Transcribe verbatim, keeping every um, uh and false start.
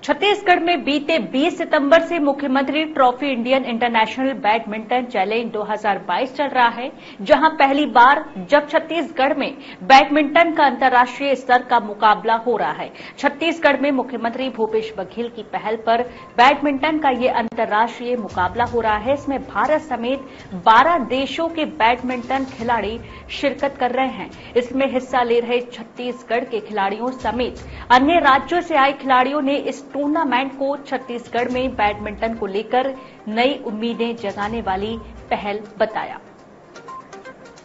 छत्तीसगढ़ में बीते बीस सितंबर से मुख्यमंत्री trophy Indian international badminton challenge दो हज़ार बाईस चल रहा है, जहां पहली बार जब छत्तीसगढ़ में बैडमिंटन का अंतर्राष्ट्रीय स्तर का मुकाबला हो रहा है। छत्तीसगढ़ में मुख्यमंत्री भूपेश बघेल की पहल पर बैडमिंटन का ये अंतर्राष्ट्रीय मुकाबला हो रहा है। इसमें भारत समेत बारह देशों के बैडमिंटन खिलाड़ी शिरकत कर रहे हैं। इसमें हिस्सा ले रहे छत्तीसगढ़ के खिलाड़ियों समेत अन्य राज्यों से आए खिलाड़ियों ने इस टूर्नामेंट को छत्तीसगढ़ में बैडमिंटन को लेकर नई उम्मीदें जगाने वाली पहल बताया।